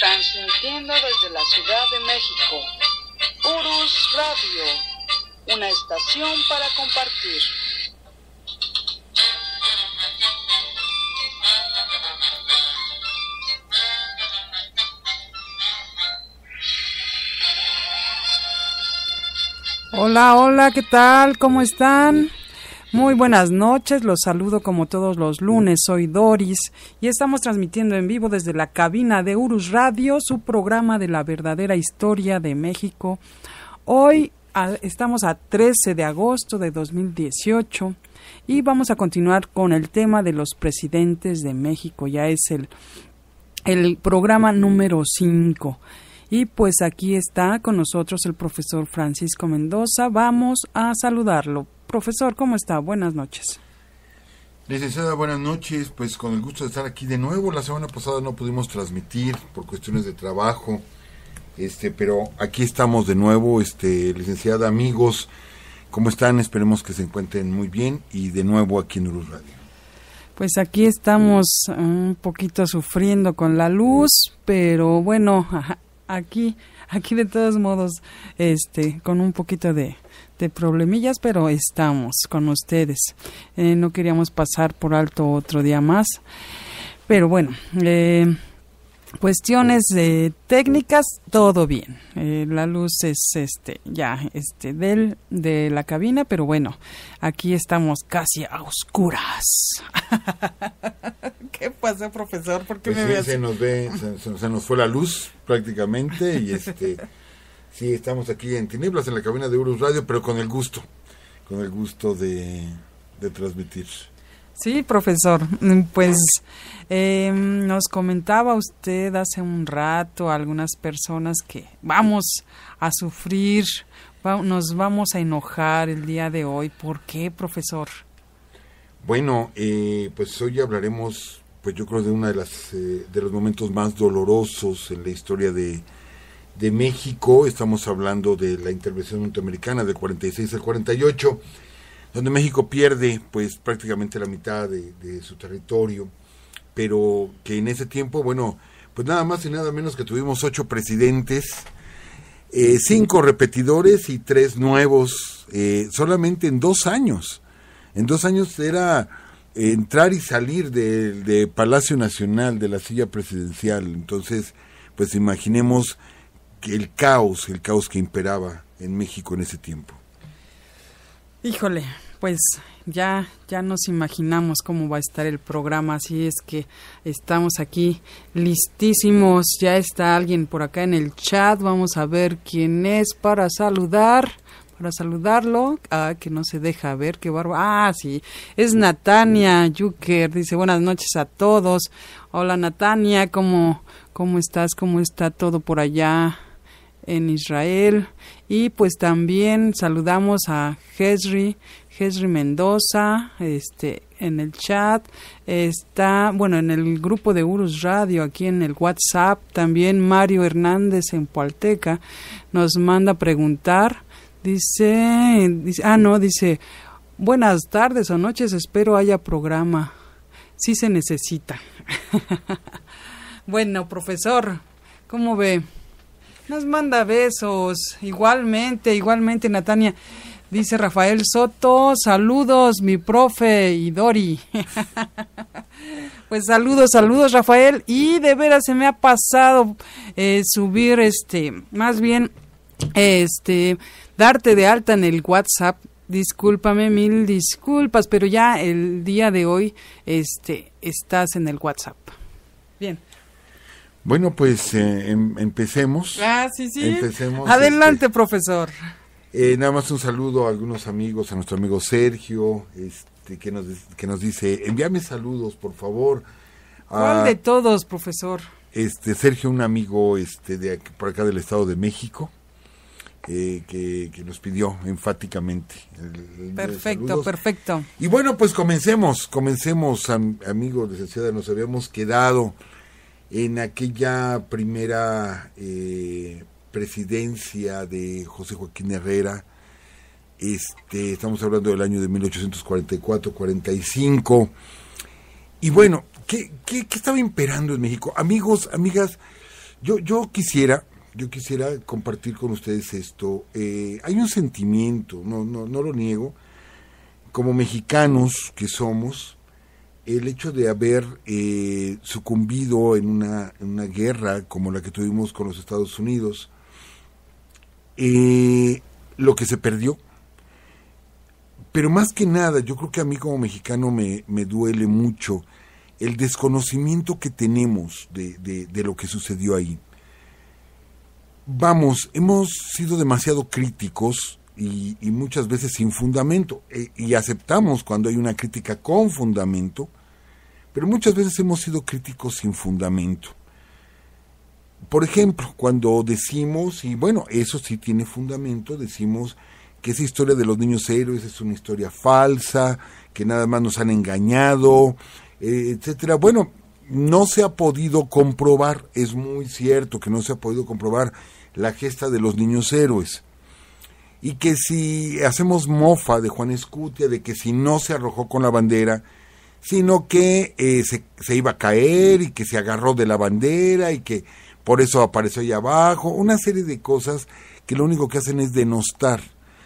Transmitiendo desde la Ciudad de México, Urus Radio, una estación para compartir. Hola, hola, ¿qué tal? ¿Cómo están? Muy buenas noches, los saludo como todos los lunes, soy Doris y estamos transmitiendo en vivo desde la cabina de Urus Radio, su programa de la verdadera historia de México. Hoy estamos a 13 de agosto de 2018 y vamos a continuar con el tema de los presidentes de México, ya es el programa número 5. Y pues aquí está con nosotros el profesor Francisco Mendoza. Vamos a saludarlo. Profesor, ¿cómo está? Buenas noches. Licenciada, buenas noches. Pues con el gusto de estar aquí de nuevo. La semana pasada no pudimos transmitir por cuestiones de trabajo, pero aquí estamos de nuevo, licenciada, amigos. ¿Cómo están? Esperemos que se encuentren muy bien y de nuevo aquí en Urus Radio. Pues aquí estamos un poquito sufriendo con la luz, pero bueno, aquí de todos modos, con un poquito de problemillas, pero estamos con ustedes. No queríamos pasar por alto otro día más, pero bueno, cuestiones técnicas, todo bien. La luz es de la cabina, pero bueno, aquí estamos casi a oscuras. ¿Qué pasó, profesor? ¿Por qué pues me sí, se nos fue la luz prácticamente y sí, estamos aquí en tinieblas en la cabina de Urus Radio, pero con el gusto de transmitir. Sí, profesor, pues nos comentaba usted hace un rato a algunas personas que vamos a sufrir, nos vamos a enojar el día de hoy. ¿Por qué, profesor? Bueno, pues hoy hablaremos, pues yo creo de uno de los momentos más dolorosos en la historia de México. Estamos hablando de la intervención norteamericana del 46 al 48, donde México pierde pues prácticamente la mitad de su territorio, pero que en ese tiempo, bueno, pues nada más y nada menos que tuvimos 8 presidentes, 5 repetidores y 3 nuevos, solamente en 2 años. En 2 años era entrar y salir de Palacio Nacional, de la silla presidencial. Entonces, pues imaginemos que el caos que imperaba en México en ese tiempo. Híjole, pues ya nos imaginamos cómo va a estar el programa, así es que estamos aquí listísimos. Ya está alguien por acá en el chat, vamos a ver quién es para saludarlo. Que no se deja ver, qué bárbaro. Sí, es Natania Yuker, dice buenas noches a todos. Hola Natania, ¿cómo estás? ¿Cómo está todo por allá en Israel? Y pues también saludamos a Hesri Mendoza, en el chat, está, bueno, en el grupo de Urus Radio, aquí en el WhatsApp, también Mario Hernández en Pualteca nos manda preguntar, dice, buenas tardes o noches, espero haya programa, sí se necesita. Bueno, profesor, ¿cómo ve? Nos manda besos, igualmente Natania. Dice Rafael Soto, saludos mi profe y Dori. Pues saludos Rafael, y de veras se me ha pasado subir más bien darte de alta en el WhatsApp. Discúlpame, mil disculpas, pero ya el día de hoy estás en el WhatsApp. Bien. Bueno, pues empecemos. Sí. Empecemos. Adelante, profesor. Nada más un saludo a algunos amigos, a nuestro amigo Sergio, que nos dice, envíame saludos, por favor. ¿Cuál de todos, profesor? Sergio, un amigo por acá del Estado de México, que nos pidió enfáticamente. Perfecto. Y bueno, pues comencemos, amigos, licenciada, nos habíamos quedado en aquella primera presidencia de José Joaquín Herrera. Estamos hablando del año de 1844-45. Y bueno, ¿qué estaba imperando en México? Amigos, amigas, Yo quisiera compartir con ustedes esto. Hay un sentimiento, no lo niego, como mexicanos que somos, el hecho de haber sucumbido en una guerra como la que tuvimos con los Estados Unidos, lo que se perdió. Pero más que nada, yo creo que a mí como mexicano me duele mucho el desconocimiento que tenemos de lo que sucedió ahí. Vamos, hemos sido demasiado críticos y muchas veces sin fundamento, y aceptamos cuando hay una crítica con fundamento, pero muchas veces hemos sido críticos sin fundamento. Por ejemplo, cuando decimos, y bueno, eso sí tiene fundamento, decimos que esa historia de los niños héroes es una historia falsa, que nada más nos han engañado, etcétera. Bueno, no se ha podido comprobar, es muy cierto que no se ha podido comprobar la gesta de los niños héroes. Y que si hacemos mofa de Juan Escutia, de que si no se arrojó con la bandera, sino que se iba a caer y que se agarró de la bandera y que por eso apareció ahí abajo, una serie de cosas que lo único que hacen es denostar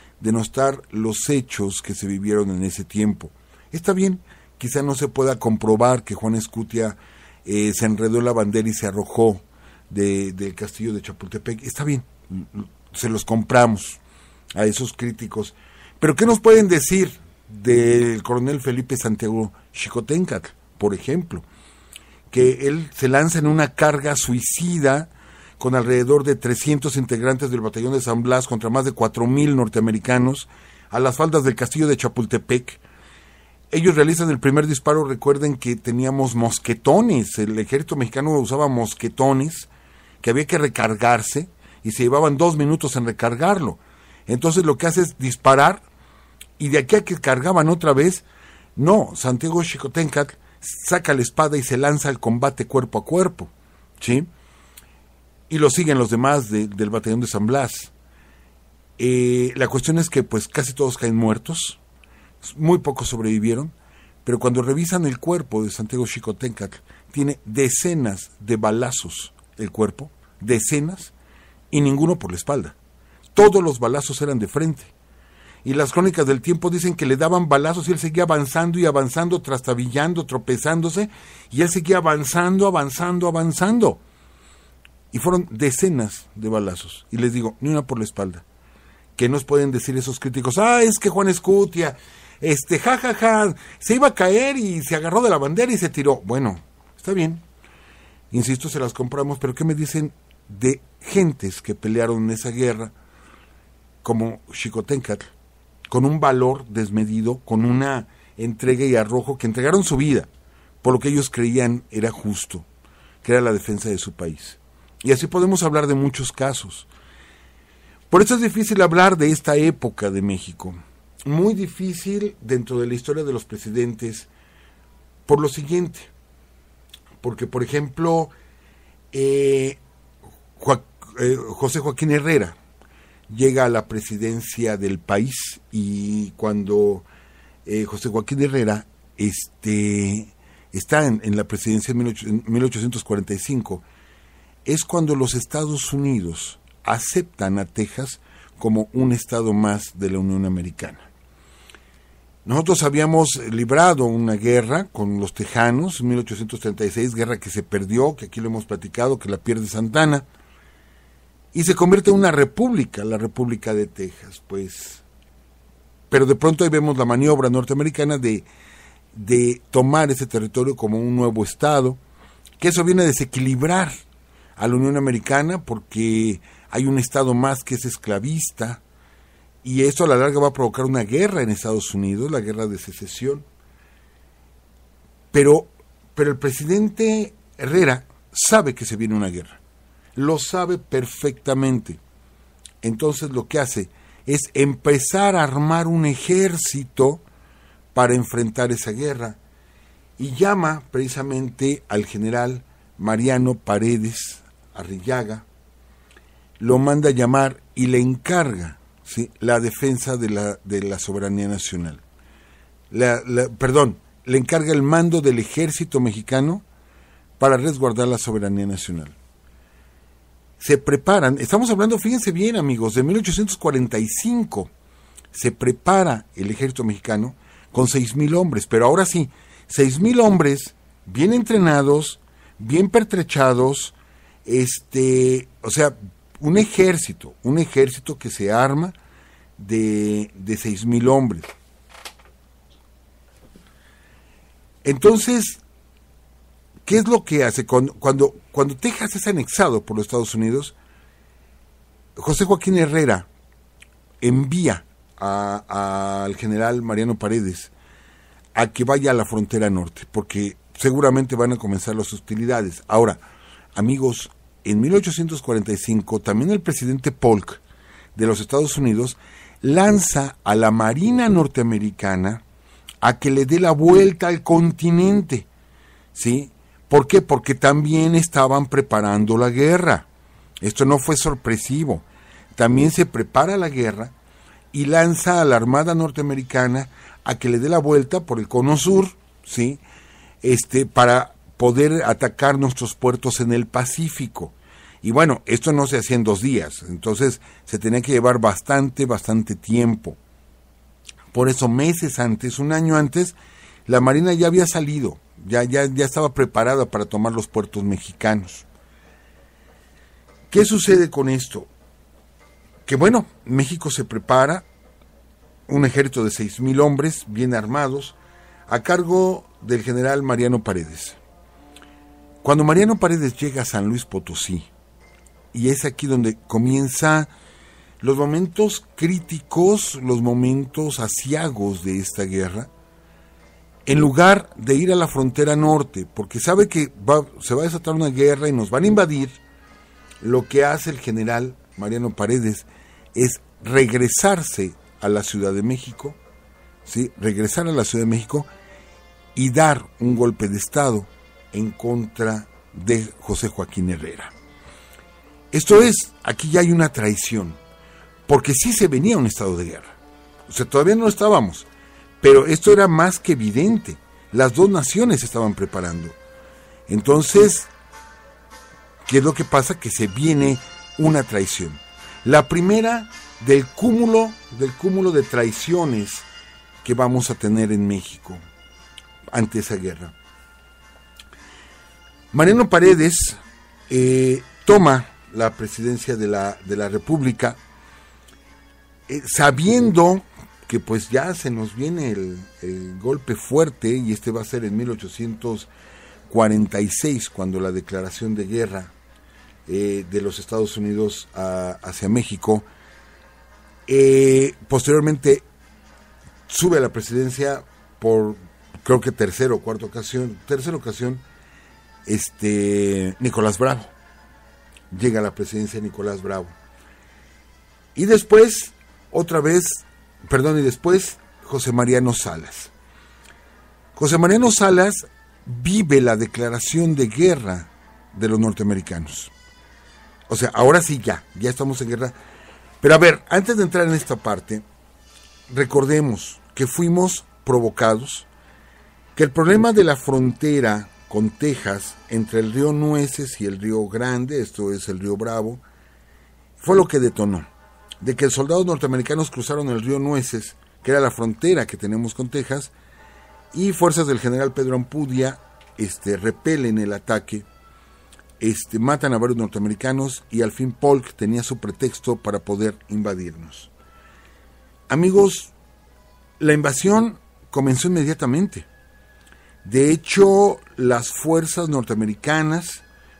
los hechos que se vivieron en ese tiempo. Está bien, quizá no se pueda comprobar que Juan Escutia se enredó en la bandera y se arrojó del castillo de Chapultepec. Está bien, se los compramos a esos críticos. Pero ¿qué nos pueden decir del coronel Felipe Santiago Xicoténcatl, por ejemplo? Que él se lanza en una carga suicida con alrededor de 300 integrantes del batallón de San Blas contra más de 4,000 norteamericanos a las faldas del castillo de Chapultepec. Ellos realizan el primer disparo. Recuerden que teníamos mosquetones, el ejército mexicano usaba mosquetones que había que recargarse y se llevaban 2 minutos en recargarlo. Entonces lo que hace es disparar, y de aquí a que cargaban otra vez, no, Santiago Xicoténcatl saca la espada y se lanza al combate cuerpo a cuerpo, ¿sí? Y lo siguen los demás del batallón de San Blas. La cuestión es que pues casi todos caen muertos, muy pocos sobrevivieron, pero cuando revisan el cuerpo de Santiago Xicoténcatl, tiene decenas de balazos el cuerpo, decenas, y ninguno por la espalda. Todos los balazos eran de frente. Y las crónicas del tiempo dicen que le daban balazos y él seguía avanzando y avanzando, trastabillando, tropezándose, y él seguía avanzando. Y fueron decenas de balazos. Y les digo, ni una por la espalda. ¿Qué nos pueden decir esos críticos? Es que Juan Escutia, se iba a caer y se agarró de la bandera y se tiró. Bueno, está bien. Insisto, se las compramos, pero ¿qué me dicen de gentes que pelearon en esa guerra, como Xicoténcatl, con un valor desmedido, con una entrega y arrojo, que entregaron su vida por lo que ellos creían era justo, que era la defensa de su país? Y así podemos hablar de muchos casos. Por eso es difícil hablar de esta época de México, muy difícil dentro de la historia de los presidentes, por lo siguiente, porque por ejemplo José Joaquín Herrera llega a la presidencia del país, y cuando José Joaquín Herrera está en la presidencia en 1845, es cuando los Estados Unidos aceptan a Texas como un estado más de la Unión Americana. Nosotros habíamos librado una guerra con los tejanos en 1836, guerra que se perdió, que aquí lo hemos platicado, que la pierde Santana, y se convierte en una república, la República de Texas, pues. Pero de pronto ahí vemos la maniobra norteamericana de tomar ese territorio como un nuevo estado, que eso viene a desequilibrar a la Unión Americana, porque hay un estado más que es esclavista, y esto a la larga va a provocar una guerra en Estados Unidos, la guerra de secesión. Pero el presidente Herrera sabe que se viene una guerra, lo sabe perfectamente. Entonces lo que hace es empezar a armar un ejército para enfrentar esa guerra, y llama precisamente al general Mariano Paredes Arrillaga, lo manda a llamar y le encarga, ¿sí?, la defensa de la soberanía nacional. Le encarga el mando del ejército mexicano para resguardar la soberanía nacional. se preparan, estamos hablando, fíjense bien amigos, de 1845, se prepara el ejército mexicano con 6,000 hombres, pero ahora sí, 6,000 hombres bien entrenados, bien pertrechados, o sea, un ejército que se arma de 6,000 hombres. Entonces, ¿qué es lo que hace? Cuando Texas es anexado por los Estados Unidos, José Joaquín Herrera envía al general Mariano Paredes a que vaya a la frontera norte, porque seguramente van a comenzar las hostilidades. Ahora, amigos, en 1845 también el presidente Polk de los Estados Unidos lanza a la Marina norteamericana a que le dé la vuelta al continente, ¿sí? ¿Por qué? Porque también estaban preparando la guerra. Esto no fue sorpresivo. También se prepara la guerra y lanza a la Armada norteamericana a que le dé la vuelta por el cono sur, ¿sí? Para poder atacar nuestros puertos en el Pacífico. Y bueno, esto no se hacía en 2 días, entonces se tenía que llevar bastante tiempo. Por eso meses antes, 1 año antes, la Marina ya había salido, ya estaba preparada para tomar los puertos mexicanos. ¿Qué sucede con esto? Que bueno, México se prepara, un ejército de 6,000 hombres bien armados, a cargo del general Mariano Paredes. Cuando Mariano Paredes llega a San Luis Potosí, y es aquí donde comienza los momentos críticos, los momentos aciagos de esta guerra, en lugar de ir a la frontera norte, porque sabe que se va a desatar una guerra y nos van a invadir, lo que hace el general Mariano Paredes es regresarse a la Ciudad de México, ¿sí? Regresar a la Ciudad de México y dar un golpe de Estado en contra de José Joaquín Herrera. Esto es, aquí ya hay una traición, porque sí se venía un estado de guerra. O sea, todavía no estábamos, pero esto era más que evidente. Las 2 naciones se estaban preparando. Entonces, ¿qué es lo que pasa? Que se viene una traición. La primera del cúmulo de traiciones que vamos a tener en México ante esa guerra. Mariano Paredes toma la presidencia de la República, sabiendo que pues ya se nos viene el golpe fuerte, y va a ser en 1846, cuando la declaración de guerra de los Estados Unidos hacia México. Posteriormente sube a la presidencia por, creo que tercera ocasión, Nicolás Bravo. Llega a la presidencia Nicolás Bravo. Y después, después José Mariano Salas. José Mariano Salas vive la declaración de guerra de los norteamericanos. O sea, ahora sí ya estamos en guerra. Pero a ver, antes de entrar en esta parte, recordemos que fuimos provocados, que el problema de la frontera con Texas, entre el río Nueces y el río Grande, esto es el río Bravo, fue lo que detonó, de que soldados norteamericanos cruzaron el río Nueces, que era la frontera que tenemos con Texas, y fuerzas del general Pedro Ampudia repelen el ataque, matan a varios norteamericanos, y al fin Polk tenía su pretexto para poder invadirnos. Amigos, la invasión comenzó inmediatamente. De hecho, las fuerzas norteamericanas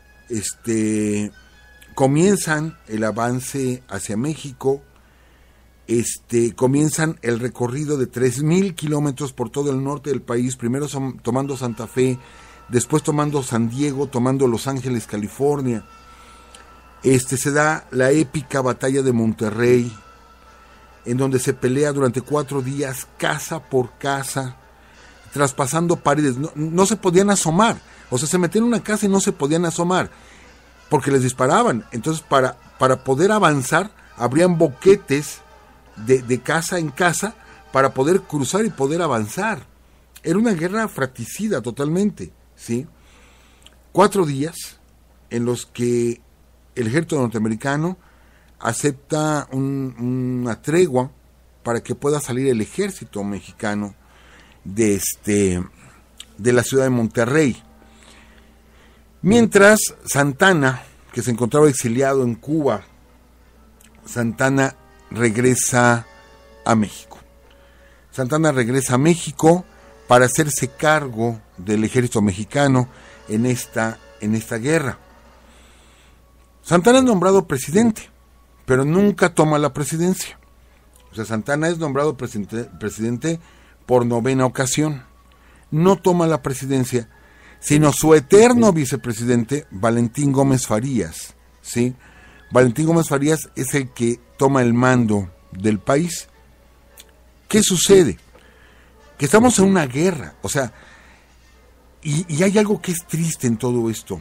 comienzan el avance hacia México, comienzan el recorrido de 3,000 kilómetros por todo el norte del país, primero tomando Santa Fe, después tomando San Diego, tomando Los Ángeles, California. Se da la épica batalla de Monterrey, en donde se pelea durante 4 días, casa por casa, traspasando paredes. No se podían asomar, o sea, se metían en una casa y no se podían asomar, porque les disparaban. Entonces, para poder avanzar, habrían boquetes de casa en casa para poder cruzar y poder avanzar. Era una guerra fratricida totalmente, ¿sí? 4 días en los que el ejército norteamericano acepta una tregua para que pueda salir el ejército mexicano de la ciudad de Monterrey. Mientras Santana, que se encontraba exiliado en Cuba, Santana regresa a México. Santana regresa a México para hacerse cargo del ejército mexicano en esta guerra. Santana es nombrado presidente, pero nunca toma la presidencia. O sea, Santana es nombrado presidente por 9ª ocasión. No toma la presidencia, sino su eterno vicepresidente, Valentín Gómez Farías, ¿sí? Valentín Gómez Farías es el que toma el mando del país. ¿Qué sucede? Que estamos en una guerra, o sea, y hay algo que es triste en todo esto.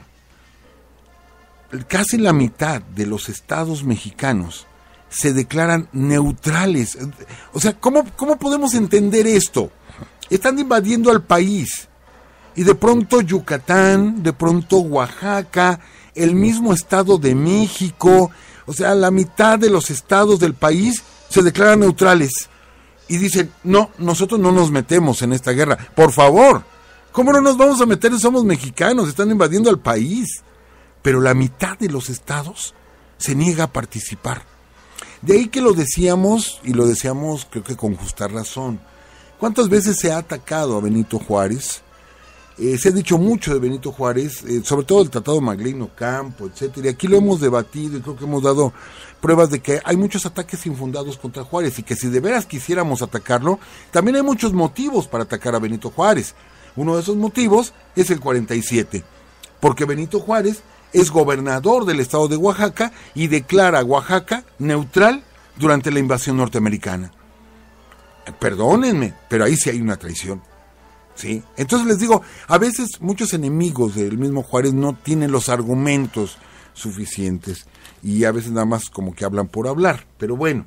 Casi la mitad de los estados mexicanos se declaran neutrales. O sea, ¿cómo podemos entender esto? Están invadiendo al país. Y de pronto Yucatán, de pronto Oaxaca, el mismo Estado de México, o sea, la mitad de los estados del país se declaran neutrales. Y dicen, no, nosotros no nos metemos en esta guerra. Por favor, ¿cómo no nos vamos a meter? Somos mexicanos, están invadiendo al país. Pero la mitad de los estados se niega a participar. De ahí que lo decíamos, y lo decíamos creo que con justa razón. ¿Cuántas veces se ha atacado a Benito Juárez? Se ha dicho mucho de Benito Juárez, sobre todo el Tratado Maglino Campo, etcétera. Y aquí lo hemos debatido y creo que hemos dado pruebas de que hay muchos ataques infundados contra Juárez y que si de veras quisiéramos atacarlo, también hay muchos motivos para atacar a Benito Juárez. Uno de esos motivos es el 47, porque Benito Juárez es gobernador del estado de Oaxaca y declara a Oaxaca neutral durante la invasión norteamericana. Perdónenme, pero ahí sí hay una traición. ¿Sí? Entonces les digo, a veces muchos enemigos del mismo Juárez no tienen los argumentos suficientes y a veces nada más como que hablan por hablar, pero bueno,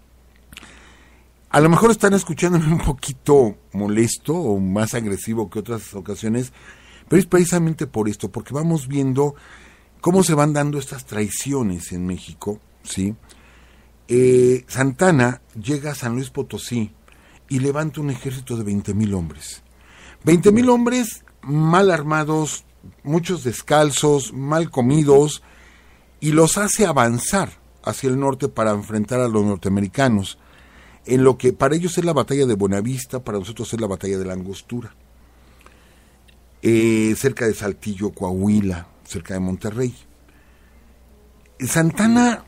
a lo mejor están escuchándome un poquito molesto o más agresivo que otras ocasiones, pero es precisamente por esto, porque vamos viendo cómo se van dando estas traiciones en México, ¿sí? Santana llega a San Luis Potosí y levanta un ejército de 20,000 hombres. 20,000 hombres mal armados, muchos descalzos, mal comidos, y los hace avanzar hacia el norte para enfrentar a los norteamericanos, en lo que para ellos es la batalla de Buenavista, para nosotros es la batalla de la Angostura, cerca de Saltillo, Coahuila, cerca de Monterrey. Santana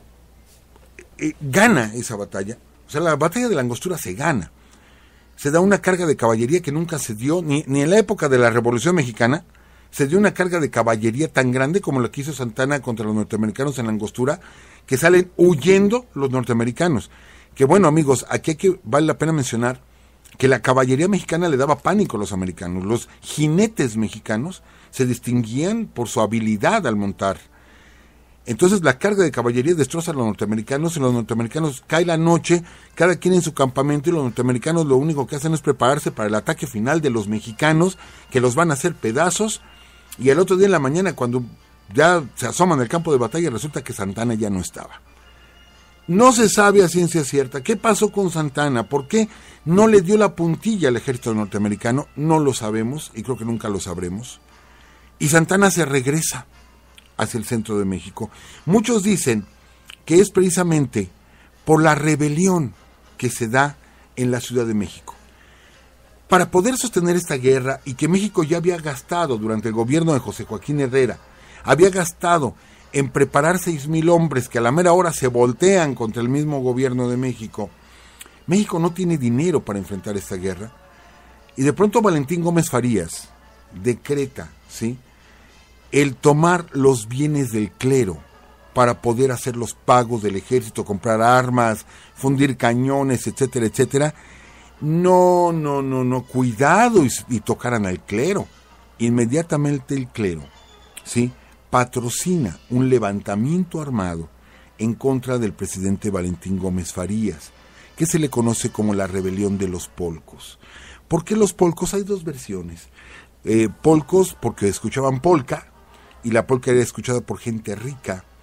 gana esa batalla, o sea, la batalla de la Angostura se gana. Se da una carga de caballería que nunca se dio, ni en la época de la Revolución Mexicana, se dio una carga de caballería tan grande como la que hizo Santana contra los norteamericanos en la Angostura, que salen huyendo los norteamericanos. Que bueno, amigos, aquí vale la pena mencionar que la caballería mexicana le daba pánico a los americanos. Los jinetes mexicanos se distinguían por su habilidad al montar. Entonces la carga de caballería destroza a los norteamericanos y los norteamericanos cae la noche, cada quien en su campamento, y los norteamericanos lo único que hacen es prepararse para el ataque final de los mexicanos, que los van a hacer pedazos, y el otro día en la mañana cuando ya se asoman al campo de batalla resulta que Santana ya no estaba. No se sabe a ciencia cierta qué pasó con Santana, por qué no le dio la puntilla al ejército norteamericano, no lo sabemos y creo que nunca lo sabremos. Y Santana se regresa hacia el centro de México. Muchos dicen que es precisamente por la rebelión que se da en la Ciudad de México. Para poder sostener esta guerra, y que México ya había gastado durante el gobierno de José Joaquín Herrera, había gastado en preparar 6,000 hombres que a la mera hora se voltean contra el mismo gobierno de México. México no tiene dinero para enfrentar esta guerra, y de pronto Valentín Gómez Farías decreta, ¿sí?, el tomar los bienes del clero para poder hacer los pagos del ejército, comprar armas, fundir cañones, etcétera, etcétera. No, cuidado y tocaran al clero. Inmediatamente el clero, ¿sí?, patrocina un levantamiento armado en contra del presidente Valentín Gómez Farías, que se le conoce como la rebelión de los polcos. ¿Por qué los polcos? Hay dos versiones. Polcos porque escuchaban polca, y la polca era escuchada por gente rica,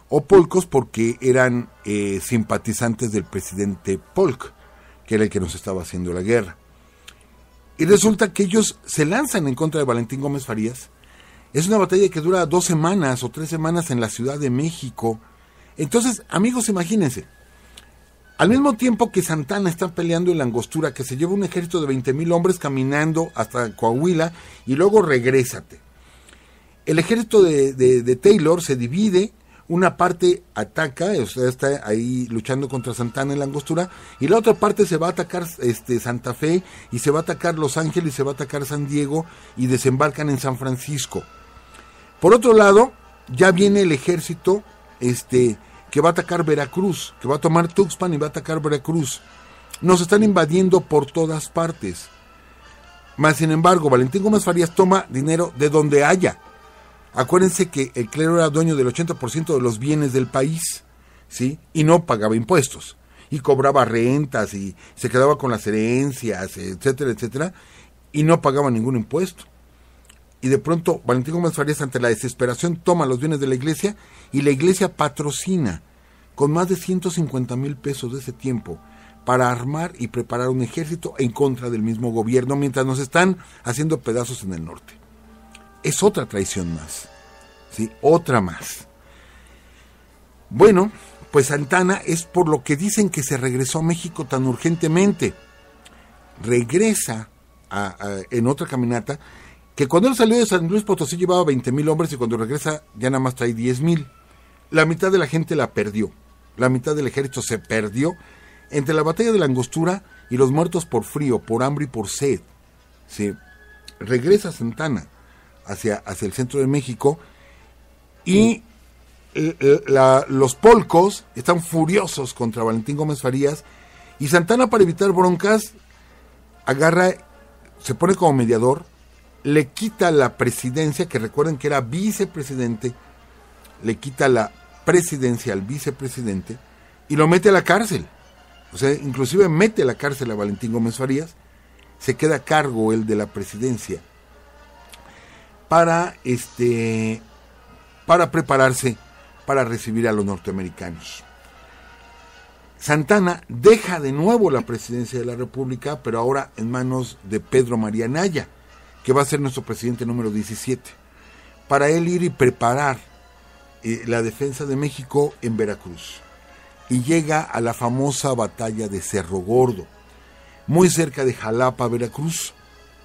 o polcos porque eran simpatizantes del presidente Polk, que era el que nos estaba haciendo la guerra. Y resulta que ellos se lanzan en contra de Valentín Gómez Farías. Es una batalla que dura 2 semanas o 3 semanas en la Ciudad de México. Entonces, amigos, imagínense, al mismo tiempo que Santana está peleando en la Angostura, que se lleva un ejército de 20,000 hombres caminando hasta Coahuila y luego regrésate. El ejército de Taylor se divide, una parte ataca, o sea, está ahí luchando contra Santana en la Angostura, y la otra parte se va a atacar Santa Fe, y se va a atacar Los Ángeles, y se va a atacar San Diego, y desembarcan en San Francisco. Por otro lado, ya viene el ejército que va a atacar Veracruz, que va a tomar Tuxpan y va a atacar Veracruz. Nos están invadiendo por todas partes. Mas, sin embargo, Valentín Gómez Farías toma dinero de donde haya. Acuérdense que el clero era dueño del 80% de los bienes del país, ¿sí? Y no pagaba impuestos. Y cobraba rentas y se quedaba con las herencias, etcétera, etcétera. Y no pagaba ningún impuesto. Y de pronto Valentín Gómez Farías, ante la desesperación, toma los bienes de la iglesia y la iglesia patrocina con más de 150,000 pesos de ese tiempo para armar y preparar un ejército en contra del mismo gobierno mientras nos están haciendo pedazos en el norte. Es otra traición más, ¿sí? Otra más. Bueno, pues Santana es por lo que dicen que se regresó a México tan urgentemente. Regresa en otra caminata, que cuando él salió de San Luis Potosí llevaba 20,000 hombres y cuando regresa ya nada más trae 10,000. La mitad de la gente la perdió. La mitad del ejército se perdió entre la batalla de la Angostura y los muertos por frío, por hambre y por sed. ¿Sí? Regresa Santana hacia el centro de México y los polcos están furiosos contra Valentín Gómez Farías y Santana, para evitar broncas, se pone como mediador, le quita la presidencia, que recuerden que era vicepresidente, le quita la presidencia al vicepresidente y lo mete a la cárcel. O sea, inclusive mete a la cárcel a Valentín Gómez Farías, se queda a cargo él de la presidencia para prepararse para recibir a los norteamericanos. Santana deja de nuevo la presidencia de la República, pero ahora en manos de Pedro María Anaya, que va a ser nuestro presidente número 17, para él ir y preparar la defensa de México en Veracruz. Y llega a la famosa batalla de Cerro Gordo, muy cerca de Jalapa, Veracruz,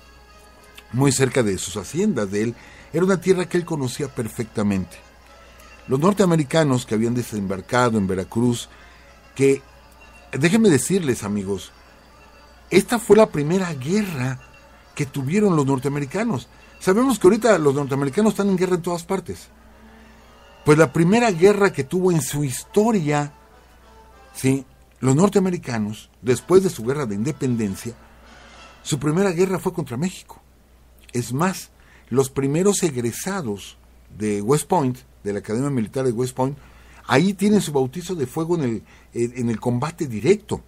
muy cerca de sus haciendas de él. Era una tierra que él conocía perfectamente. Los norteamericanos que habían desembarcado en Veracruz, que, déjenme decirles, amigos, esta fue la primera guerra que tuvieron los norteamericanos. Sabemos que ahorita los norteamericanos están en guerra en todas partes. Pues la primera guerra que tuvo en su historia, ¿sí?, los norteamericanos, después de su guerra de independencia, su primera guerra fue contra México. Es más, los primeros egresados de West Point, de la Academia Militar de West Point, ahí tienen su bautizo de fuego en el combate directo.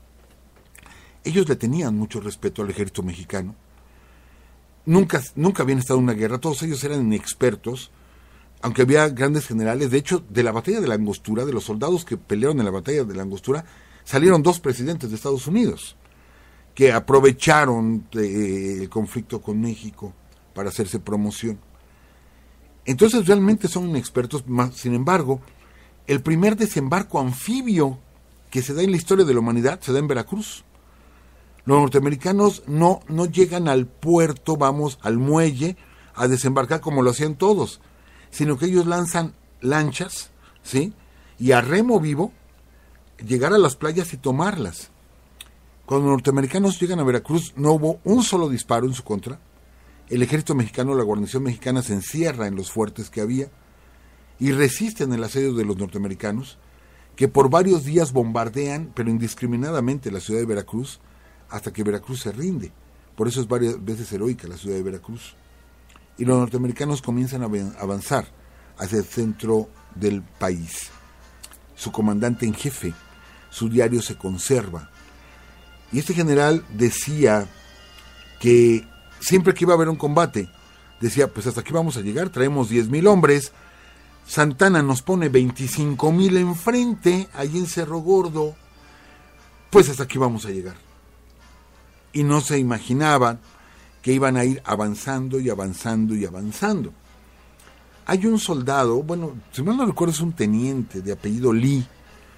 Ellos le tenían mucho respeto al ejército mexicano. Nunca habían estado en una guerra, todos ellos eran inexpertos, aunque había grandes generales. De hecho, de la batalla de la Angostura, de los soldados que pelearon en la batalla de la Angostura, salieron 2 presidentes de Estados Unidos, que aprovecharon el conflicto con México para hacerse promoción. Entonces realmente son inexpertos. Sin embargo, el primer desembarco anfibio que se da en la historia de la humanidad se da en Veracruz. Los norteamericanos no llegan al puerto, al muelle, a desembarcar como lo hacían todos, sino que ellos lanzan lanchas, ¿sí?, y a remo vivo llegar a las playas y tomarlas. Cuando los norteamericanos llegan a Veracruz, no hubo un solo disparo en su contra. El ejército mexicano, la guarnición mexicana, se encierra en los fuertes que había y resisten el asedio de los norteamericanos, que por varios días bombardean, pero indiscriminadamente, la ciudad de Veracruz, hasta que Veracruz se rinde. Por eso es varias veces heroica la ciudad de Veracruz. Y los norteamericanos comienzan a avanzar hacia el centro del país. Su comandante en jefe, su diario se conserva. Y este general decía que siempre que iba a haber un combate, decía, pues hasta aquí vamos a llegar, traemos 10,000 hombres, Santana nos pone 25,000 enfrente, ahí en Cerro Gordo, pues hasta aquí vamos a llegar. Y no se imaginaban que iban a ir avanzando y avanzando y avanzando. Hay un soldado, bueno, si mal no recuerdo es un teniente de apellido Lee,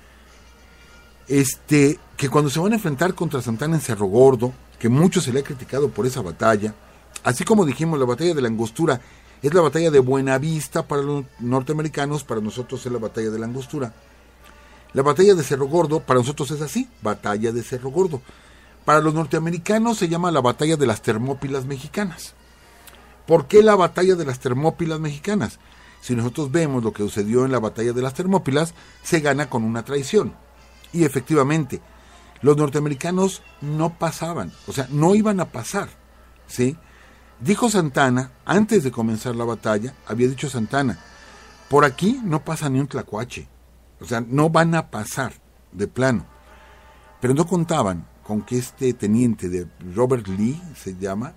que cuando se van a enfrentar contra Santana en Cerro Gordo, que mucho se le ha criticado por esa batalla, así como dijimos, la batalla de la Angostura es la batalla de Buenavista para los norteamericanos, para nosotros es la batalla de la Angostura. La batalla de Cerro Gordo para nosotros es así, batalla de Cerro Gordo. Para los norteamericanos se llama la batalla de las Termópilas Mexicanas. ¿Por qué la batalla de las Termópilas Mexicanas? Si nosotros vemos lo que sucedió en la batalla de las Termópilas, se gana con una traición. Y efectivamente, los norteamericanos no pasaban, o sea, no iban a pasar, ¿sí? Dijo Santana, antes de comenzar la batalla, había dicho Santana, por aquí no pasa ni un tlacuache, o sea, no van a pasar, de plano. Pero no contaban con que este teniente de Robert Lee, se llamaba,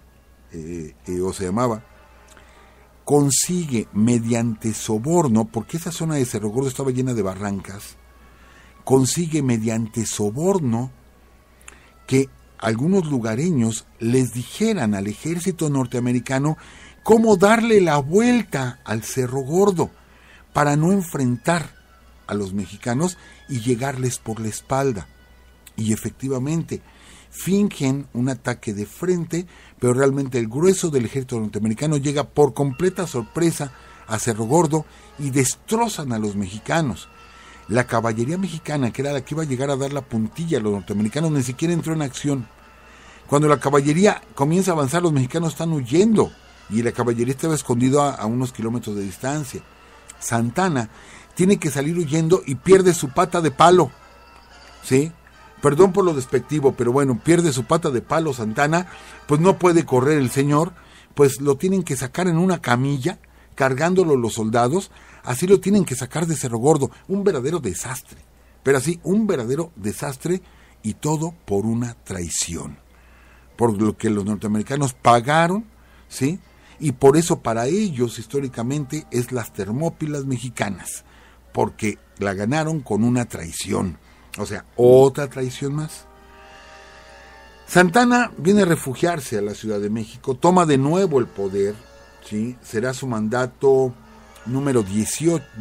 consigue mediante soborno, porque esa zona de Cerro Gordo estaba llena de barrancas, consigue mediante soborno que algunos lugareños les dijeran al ejército norteamericano cómo darle la vuelta al Cerro Gordo para no enfrentar a los mexicanos y llegarles por la espalda. Y efectivamente, fingen un ataque de frente, pero realmente el grueso del ejército norteamericano llega por completa sorpresa a Cerro Gordo y destrozan a los mexicanos. La caballería mexicana, que era la que iba a llegar a dar la puntilla a los norteamericanos, ni siquiera entró en acción. Cuando la caballería comienza a avanzar, los mexicanos están huyendo y la caballería estaba escondida a unos kilómetros de distancia. Santana tiene que salir huyendo y pierde su pata de palo, ¿sí? Perdón por lo despectivo, pero bueno, pierde su pata de palo Santana, pues no puede correr el señor, pues lo tienen que sacar en una camilla, cargándolo los soldados, así lo tienen que sacar de Cerro Gordo, un verdadero desastre, pero así, un verdadero desastre, y todo por una traición, por lo que los norteamericanos pagaron, ¿sí? Y por eso para ellos, históricamente, es las Termópilas Mexicanas, porque la ganaron con una traición. O sea, otra traición más. Santana viene a refugiarse a la Ciudad de México, toma de nuevo el poder, ¿sí? Será su mandato número 10,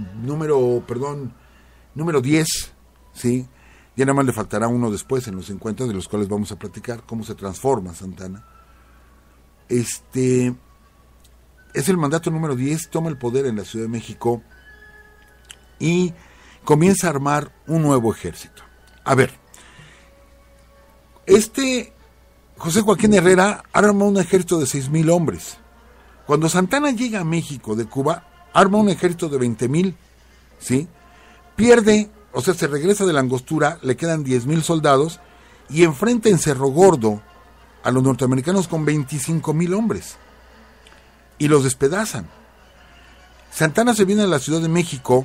¿sí? Ya nada más le faltará uno después en los 50, de los cuales vamos a platicar cómo se transforma Santana. Es el mandato número 10, toma el poder en la Ciudad de México y comienza a armar un nuevo ejército. A ver, José Joaquín Herrera arma un ejército de 6,000 hombres. Cuando Santana llega a México de Cuba, arma un ejército de 20,000, ¿sí? Pierde, o sea, se regresa de la Angostura, le quedan 10,000 soldados y enfrenta en Cerro Gordo a los norteamericanos con 25,000 hombres y los despedazan. Santana se viene a la Ciudad de México.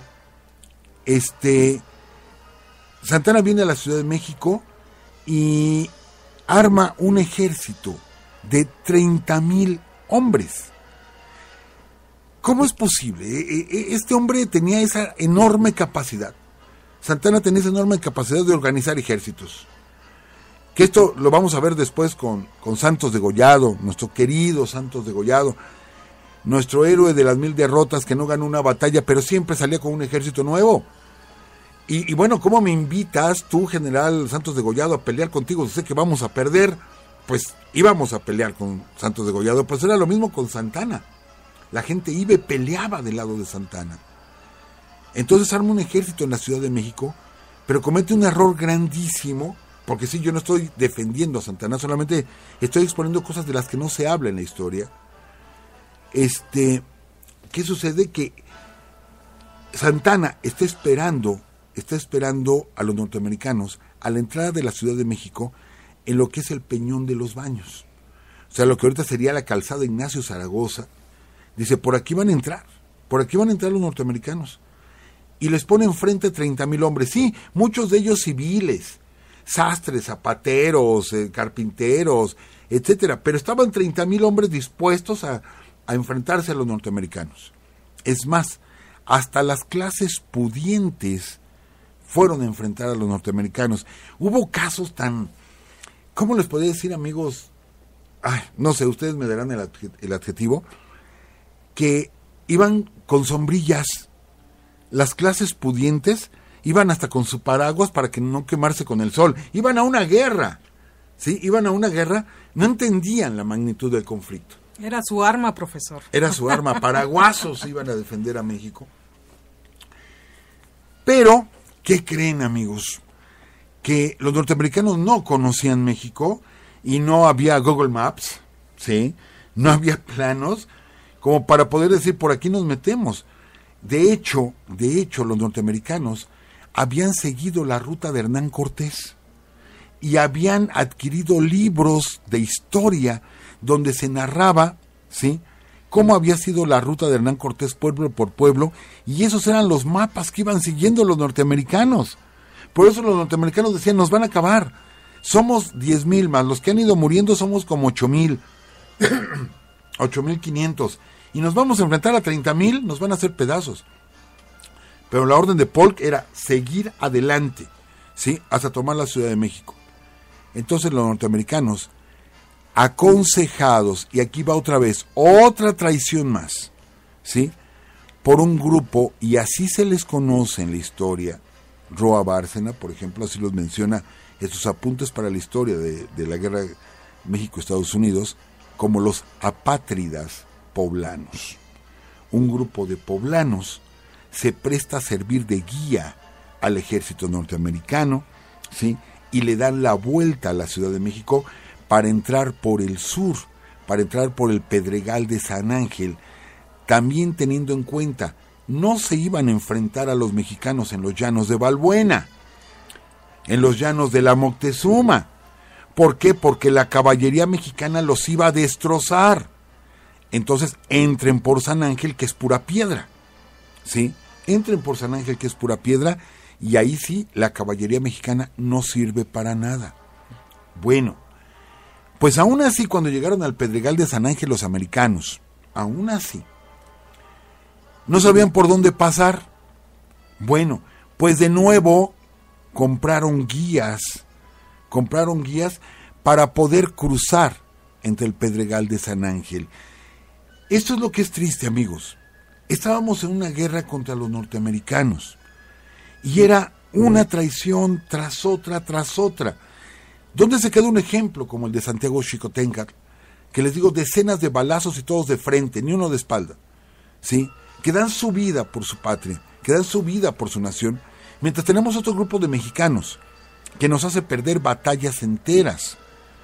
Santana viene a la Ciudad de México y arma un ejército de 30,000 hombres. ¿Cómo es posible? Este hombre tenía esa enorme capacidad. Santana tenía esa enorme capacidad de organizar ejércitos. Que esto lo vamos a ver después con Santos Degollado, nuestro querido Santos Degollado, nuestro héroe de las 1000 derrotas que no ganó una batalla, pero siempre salía con un ejército nuevo. Y bueno, ¿cómo me invitas tú, general Santos Degollado, a pelear contigo? Sé que vamos a perder. Pues íbamos a pelear con Santos Degollado, pues era lo mismo con Santana. La gente iba y peleaba del lado de Santana. Entonces arma un ejército en la Ciudad de México, pero comete un error grandísimo, porque sí, yo no estoy defendiendo a Santana, solamente estoy exponiendo cosas de las que no se habla en la historia. ¿Qué sucede? Que Santana está esperando a los norteamericanos a la entrada de la Ciudad de México en lo que es el Peñón de los Baños. O sea, lo que ahorita sería la calzada Ignacio Zaragoza. Dice, por aquí van a entrar los norteamericanos. Y les pone enfrente 30,000 hombres. Sí, muchos de ellos civiles, sastres, zapateros, carpinteros, etcétera. Pero estaban 30,000 hombres dispuestos a enfrentarse a los norteamericanos. Es más, hasta las clases pudientes fueron a enfrentar a los norteamericanos. Hubo casos tan, ¿cómo les podría decir, amigos? Ay, no sé, ustedes me darán el adjetivo, que iban con sombrillas. Las clases pudientes iban hasta con su paraguas para que no quemarse con el sol. Iban a una guerra, ¿sí? Iban a una guerra, no entendían la magnitud del conflicto. Era su arma, profesor. Era su arma, paraguasos iban a defender a México. Pero, ¿qué creen, amigos? Que los norteamericanos no conocían México y no había Google Maps, ¿sí? No había planos como para poder decir, por aquí nos metemos. De hecho, los norteamericanos habían seguido la ruta de Hernán Cortés y habían adquirido libros de historia donde se narraba, ¿sí?, cómo había sido la ruta de Hernán Cortés pueblo por pueblo, y esos eran los mapas que iban siguiendo los norteamericanos. Por eso los norteamericanos decían, nos van a acabar. Somos 10,000 más, los que han ido muriendo somos como 8,000, 8,500, y nos vamos a enfrentar a 30,000, nos van a hacer pedazos. Pero la orden de Polk era seguir adelante, ¿sí?, hasta tomar la Ciudad de México. Entonces los norteamericanos, aconsejados, y aquí va otra vez, otra traición más, ¿sí?, por un grupo, y así se les conoce en la historia, Roa Bárcena, por ejemplo, así los menciona en sus apuntes para la historia de la guerra México-Estados Unidos, como los apátridas poblanos. Un grupo de poblanos se presta a servir de guía al ejército norteamericano, ¿sí?, y le dan la vuelta a la Ciudad de México para entrar por el sur, para entrar por el Pedregal de San Ángel, también teniendo en cuenta, no se iban a enfrentar a los mexicanos en los llanos de Balbuena, en los llanos de la Moctezuma. ¿Por qué? Porque la caballería mexicana los iba a destrozar. Entonces, entren por San Ángel, que es pura piedra, ¿sí? Entren por San Ángel, que es pura piedra, y ahí sí, la caballería mexicana no sirve para nada. Bueno, pues aún así, cuando llegaron al Pedregal de San Ángel los americanos, aún así, no sabían por dónde pasar. Bueno, pues de nuevo compraron guías para poder cruzar entre el Pedregal de San Ángel. Esto es lo que es triste, amigos. Estábamos en una guerra contra los norteamericanos y era una traición tras otra. ¿Dónde se queda un ejemplo como el de Santiago Xicoténcatl? Que les digo, decenas de balazos y todos de frente, ni uno de espalda, ¿sí?, que dan su vida por su patria, que dan su vida por su nación, mientras tenemos otro grupo de mexicanos que nos hace perder batallas enteras.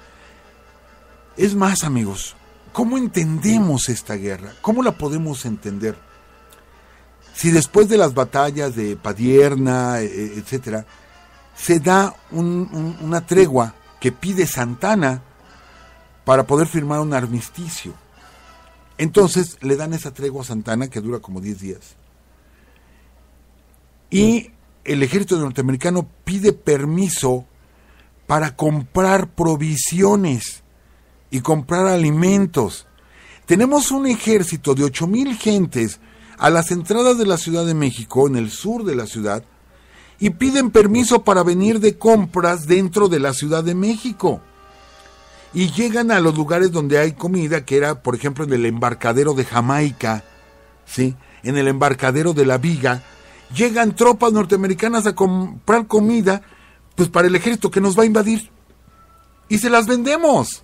Es más, amigos, ¿cómo entendemos esta guerra? ¿Cómo la podemos entender? Si después de las batallas de Padierna, etcétera, se da una tregua que pide Santana para poder firmar un armisticio. Entonces le dan esa tregua a Santana que dura como 10 días. Y el ejército norteamericano pide permiso para comprar provisiones y comprar alimentos. Tenemos un ejército de 8,000 gentes a las entradas de la Ciudad de México, en el sur de la ciudad, y piden permiso para venir de compras dentro de la Ciudad de México. Y llegan a los lugares donde hay comida, que era, por ejemplo, en el embarcadero de Jamaica, ¿sí?, en el embarcadero de La Viga. Llegan tropas norteamericanas a comprar comida, pues para el ejército que nos va a invadir. Y se las vendemos.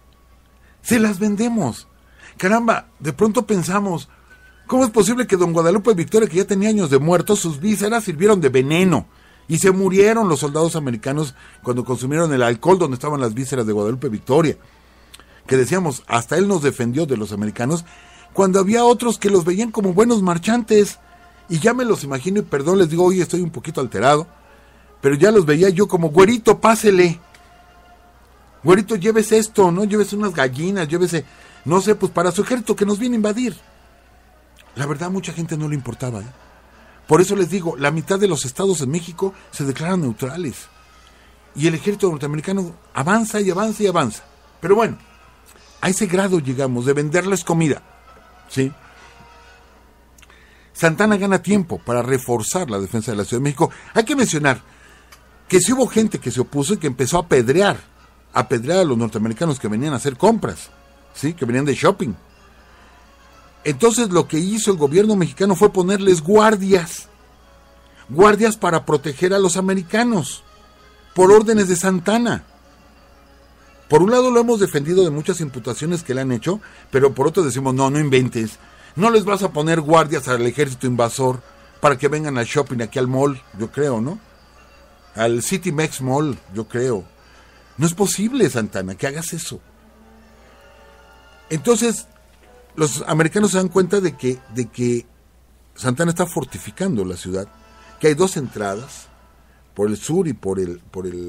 Caramba, de pronto pensamos, ¿cómo es posible que don Guadalupe Victoria, que ya tenía años de muerto, sus vísceras sirvieron de veneno? Y se murieron los soldados americanos cuando consumieron el alcohol donde estaban las vísceras de Guadalupe Victoria. Que decíamos, hasta él nos defendió de los americanos, cuando había otros que los veían como buenos marchantes. Y ya me los imagino, y perdón, les digo, hoy estoy un poquito alterado, pero ya los veía yo como, güerito, pásele. Güerito, llévese esto, ¿no? Llévese unas gallinas, llévese, no sé, pues para su ejército que nos viene a invadir. La verdad, mucha gente no le importaba, ¿eh? Por eso les digo, la mitad de los estados en México se declaran neutrales. Y el ejército norteamericano avanza y avanza y avanza. Pero bueno, a ese grado llegamos de venderles comida, ¿sí? Santana gana tiempo para reforzar la defensa de la Ciudad de México. Hay que mencionar que sí hubo gente que se opuso y que empezó a apedrear a los norteamericanos que venían a hacer compras, ¿sí? Que venían de shopping. Entonces lo que hizo el gobierno mexicano fue ponerles guardias para proteger a los americanos, por órdenes de Santana. Por un lado lo hemos defendido de muchas imputaciones que le han hecho, pero por otro decimos, no inventes, no les vas a poner guardias al ejército invasor para que vengan al shopping aquí al mall, yo creo, ¿no? Al City Mex Mall, yo creo. No es posible, Santana, que hagas eso. Entonces, los americanos se dan cuenta de que Santana está fortificando la ciudad, que hay dos entradas, por el sur y por el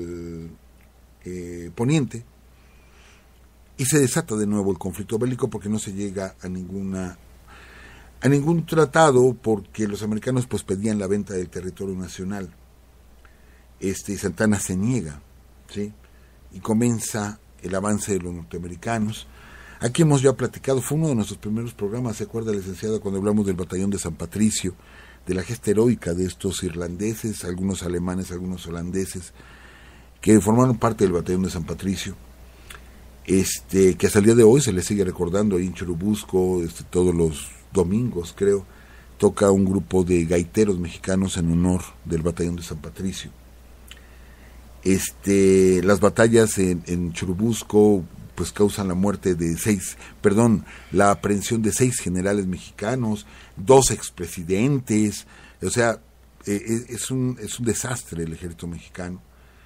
poniente, y se desata de nuevo el conflicto bélico porque no se llega a ningún tratado, porque los americanos pues pedían la venta del territorio nacional. Y Santana se niega, ¿sí? Y comienza el avance de los norteamericanos. Aquí hemos ya platicado, fue uno de nuestros primeros programas, ¿se acuerda, licenciada, cuando hablamos del batallón de San Patricio, de la gesta heroica de estos irlandeses, algunos alemanes, algunos holandeses, que formaron parte del batallón de San Patricio, que hasta el día de hoy se les sigue recordando ahí en Churubusco, todos los domingos, creo, toca un grupo de gaiteros mexicanos en honor del batallón de San Patricio. Las batallas en Churubusco pues causan la muerte de la aprehensión de 6 generales mexicanos, 2 expresidentes, o sea, es un desastre el ejército mexicano.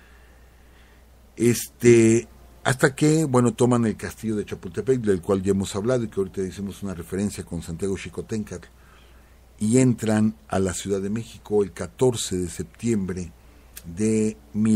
Hasta que, toman el castillo de Chapultepec, del cual ya hemos hablado y que ahorita hicimos una referencia con Santiago Xicoténcatl, y entran a la Ciudad de México el 14 de septiembre de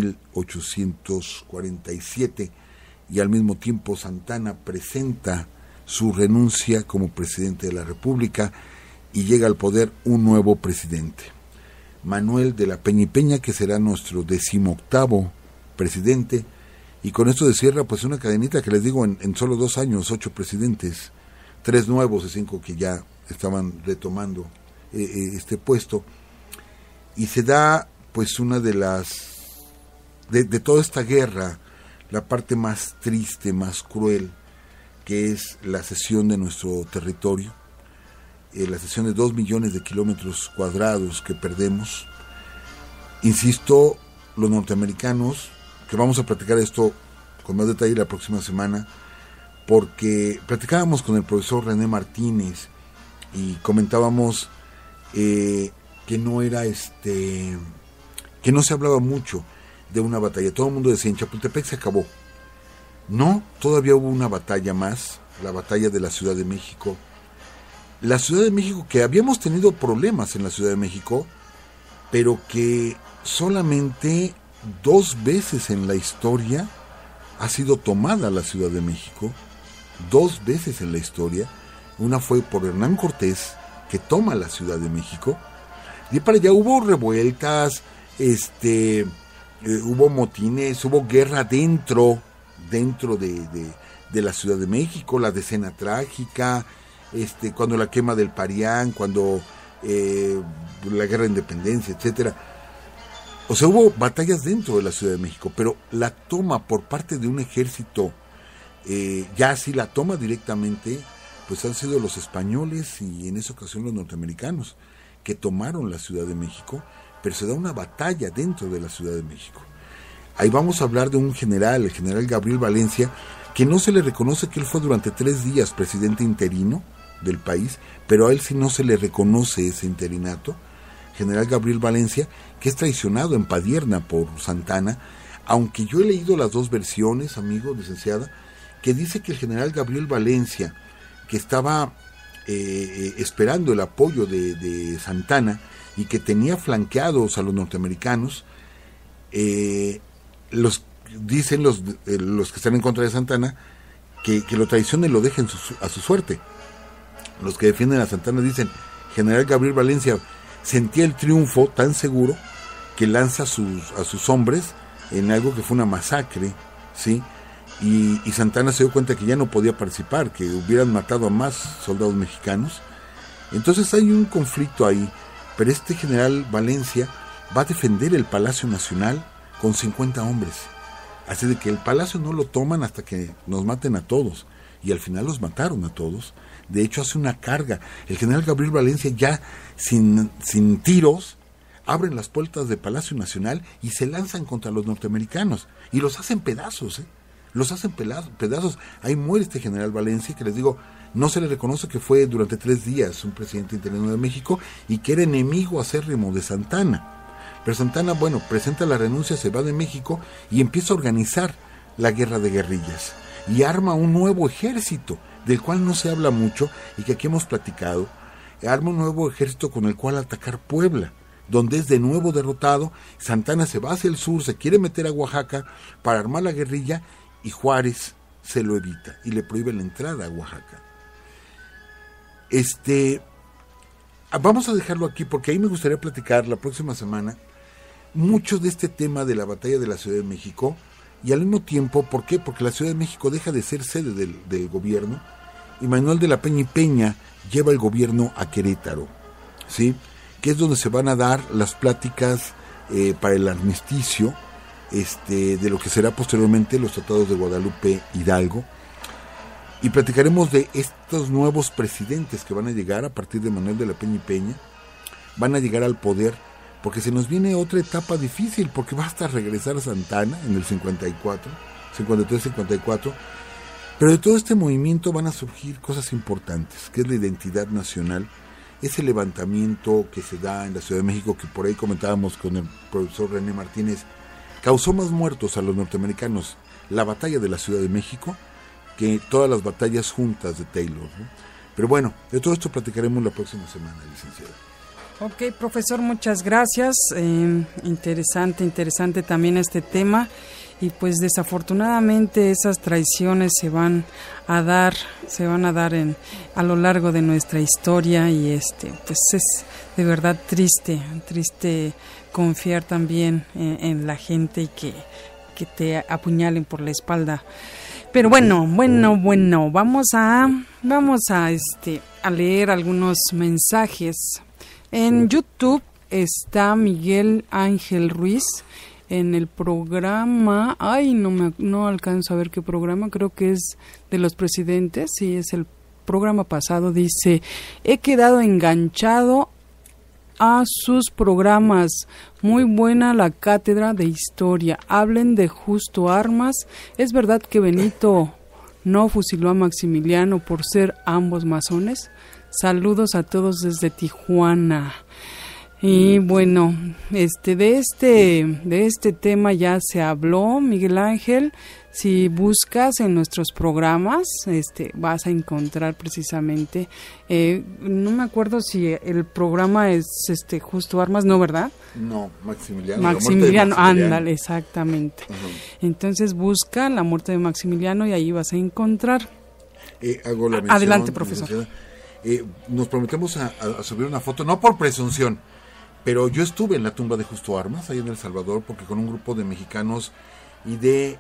1847, y al mismo tiempo Santana presenta su renuncia como presidente de la República y llega al poder un nuevo presidente, Manuel de la Peña y Peña, que será nuestro 18º presidente, y con esto se cierra pues una cadenita que les digo, en solo 2 años, 8 presidentes, 3 nuevos y 5 que ya estaban retomando este puesto, y se da pues una de toda esta guerra, la parte más triste, más cruel, que es la cesión de nuestro territorio, la cesión de 2 millones de kilómetros cuadrados que perdemos. Insisto, los norteamericanos, que vamos a platicar esto con más detalle la próxima semana, porque platicábamos con el profesor René Martínez y comentábamos que no era que no se hablaba mucho de una batalla. Todo el mundo decía, en Chapultepec se acabó. No, todavía hubo una batalla más, la batalla de la Ciudad de México. La Ciudad de México, que habíamos tenido problemas en la Ciudad de México, pero que solamente 2 veces en la historia ha sido tomada la Ciudad de México. 2 veces en la historia. Una fue por Hernán Cortés, que toma la Ciudad de México. Y para allá hubo revueltas, hubo motines, hubo guerra dentro de la Ciudad de México, la Decena Trágica, cuando la quema del Parián, cuando la guerra de independencia, etcétera. O sea, hubo batallas dentro de la Ciudad de México, pero la toma por parte de un ejército, ya así la toma directamente, pues han sido los españoles y en esa ocasión los norteamericanos, que tomaron la Ciudad de México, pero se da una batalla dentro de la Ciudad de México. Ahí vamos a hablar de un general, el general Gabriel Valencia, que no se le reconoce que él fue durante 3 días presidente interino del país, pero a él sí no se le reconoce ese interinato. General Gabriel Valencia, que es traicionado en Padierna por Santana, aunque yo he leído las 2 versiones, amigo, licenciada, que dice que el general Gabriel Valencia, que estaba esperando el apoyo de Santana y que tenía flanqueados a los norteamericanos, dicen los que están en contra de Santana que lo traicionen y lo dejen a su suerte. Los que defienden a Santana dicen, general Gabriel Valencia sentía el triunfo tan seguro que lanza a sus hombres en algo que fue una masacre, ¿sí? Y Santana se dio cuenta que ya no podía participar, que hubieran matado a más soldados mexicanos, Entonces hay un conflicto ahí, pero este general Valencia va a defender el Palacio Nacional con 50 hombres. Así de que el palacio no lo toman hasta que nos maten a todos. Y al final los mataron a todos. De hecho, hace una carga. El general Gabriel Valencia, ya sin tiros, abren las puertas del Palacio Nacional y se lanzan contra los norteamericanos. Y los hacen pedazos, Los hacen pedazos. Ahí muere este general Valencia, que les digo, no se le reconoce que fue durante 3 días un presidente interino de México y que era enemigo acérrimo de Santana. Pero Santana, bueno, presenta la renuncia, se va de México y empieza a organizar la guerra de guerrillas. Y arma un nuevo ejército, del cual no se habla mucho y que aquí hemos platicado. Arma un nuevo ejército con el cual atacar Puebla, donde es de nuevo derrotado. Santana se va hacia el sur, se quiere meter a Oaxaca para armar la guerrilla y Juárez se lo evita y le prohíbe la entrada a Oaxaca. Vamos a dejarlo aquí porque ahí me gustaría platicar la próxima semana mucho de este tema de la batalla de la Ciudad de México y al mismo tiempo, ¿por qué? Porque la Ciudad de México deja de ser sede del gobierno y Manuel de la Peña y Peña lleva el gobierno a Querétaro, ¿sí? Que es donde se van a dar las pláticas para el armisticio de lo que será posteriormente los tratados de Guadalupe Hidalgo. Y platicaremos de estos nuevos presidentes que van a llegar a partir de Manuel de la Peña y Peña. Van a llegar al poder porque se nos viene otra etapa difícil, porque basta regresar a Santana en el 54, 53-54. Pero de todo este movimiento van a surgir cosas importantes, que es la identidad nacional, ese levantamiento que se da en la Ciudad de México, que por ahí comentábamos con el profesor René Martínez, causó más muertos a los norteamericanos la batalla de la Ciudad de México que todas las batallas juntas de Taylor, ¿no? Pero bueno, de todo esto platicaremos la próxima semana, licenciada. Ok, profesor, muchas gracias. Interesante también este tema. Y pues desafortunadamente esas traiciones se van a dar a lo largo de nuestra historia y pues es de verdad triste confiar también en la gente y que te apuñalen por la espalda. Pero bueno, vamos a leer algunos mensajes. En YouTube está Miguel Ángel Ruiz en el programa, no alcanzo a ver qué programa, creo que es de los presidentes, sí, es el programa pasado. Dice: he quedado enganchado a sus programas, muy buena la cátedra de historia, hablen de Justo Armas. ¿Es verdad que Benito no fusiló a Maximiliano por ser ambos masones? Saludos a todos desde Tijuana. Y bueno, de este tema ya se habló, Miguel Ángel. Si buscas en nuestros programas, vas a encontrar precisamente, no me acuerdo si el programa es Justo Armas, ¿no, verdad? No, Maximiliano. Maximiliano, ándale, exactamente. Uh-huh. Entonces busca la muerte de Maximiliano y ahí vas a encontrar. Hago la mención, adelante, profesor. Nos prometemos a subir una foto, no por presunción, pero yo estuve en la tumba de Justo Armas, ahí en El Salvador, porque con un grupo de mexicanos y de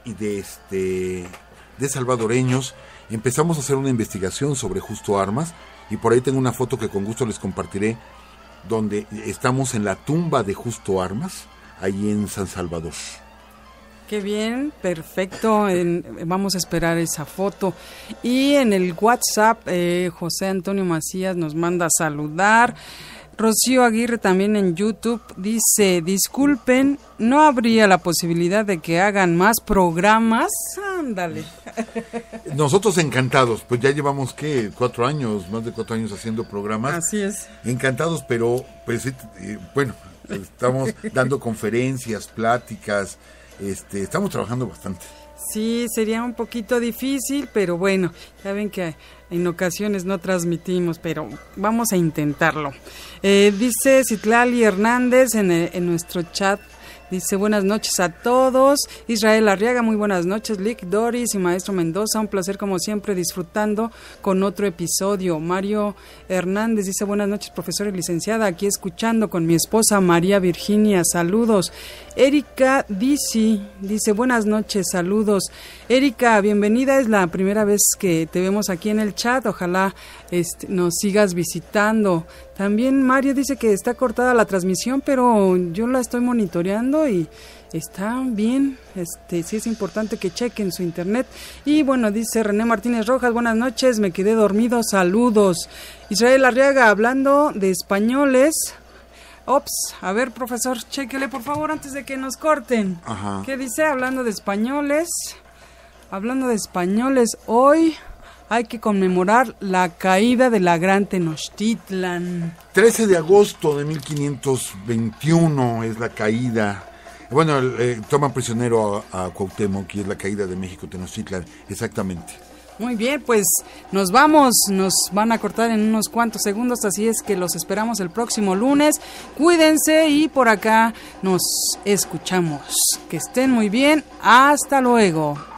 salvadoreños empezamos a hacer una investigación sobre Justo Armas, y por ahí tengo una foto que con gusto les compartiré, donde estamos en la tumba de Justo Armas, ahí en San Salvador. Qué bien, perfecto, vamos a esperar esa foto. Y en el WhatsApp, José Antonio Macías nos manda a saludar. Rocío Aguirre también en YouTube dice: disculpen, ¿no habría la posibilidad de que hagan más programas? Ándale. Nosotros encantados, pues ya llevamos, más de 4 años haciendo programas. Así es. Encantados, pero pues bueno, estamos dando conferencias, pláticas, estamos trabajando bastante. Sí, sería un poquito difícil, pero bueno, ya ven que en ocasiones no transmitimos, pero vamos a intentarlo. Dice Citlali Hernández en nuestro chat, dice: buenas noches a todos. Israel Arriaga, muy buenas noches. Lick, Doris y Maestro Mendoza, un placer como siempre disfrutando con otro episodio. Mario Hernández dice: buenas noches, profesor y licenciada, aquí escuchando con mi esposa María Virginia, saludos. Erika dice buenas noches, saludos. Erika, bienvenida, es la primera vez que te vemos aquí en el chat, ojalá nos sigas visitando. También Mario dice que está cortada la transmisión, pero yo la estoy monitoreando y está bien. Sí es importante que chequen su internet. Y bueno, dice René Martínez Rojas, buenas noches, me quedé dormido, saludos. Israel Arriaga, hablando de españoles. Ops, a ver, profesor, chéquele por favor antes de que nos corten. Ajá. ¿Qué dice? Hablando de españoles, hoy hay que conmemorar la caída de la Gran Tenochtitlan. 13 de agosto de 1521 es la caída. Bueno, toman prisionero a Cuauhtémoc, y es la caída de México Tenochtitlan, exactamente. Muy bien, pues nos vamos, nos van a cortar en unos cuantos segundos, así es que los esperamos el próximo lunes. Cuídense y por acá nos escuchamos. Que estén muy bien, hasta luego.